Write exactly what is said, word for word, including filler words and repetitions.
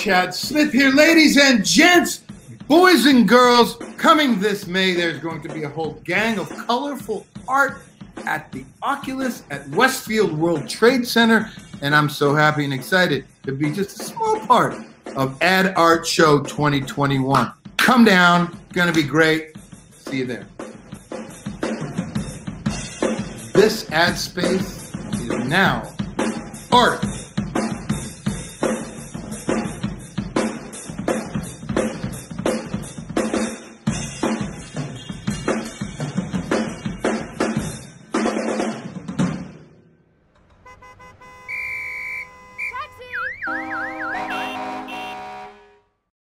Chad Smith here, ladies and gents, boys and girls. Coming this May, there's going to be a whole gang of colorful art at the Oculus at Westfield World Trade Center, and I'm so happy and excited to be just a small part of Ad Art Show twenty twenty-one. Come down, gonna be great. See you there. This ad space is now art.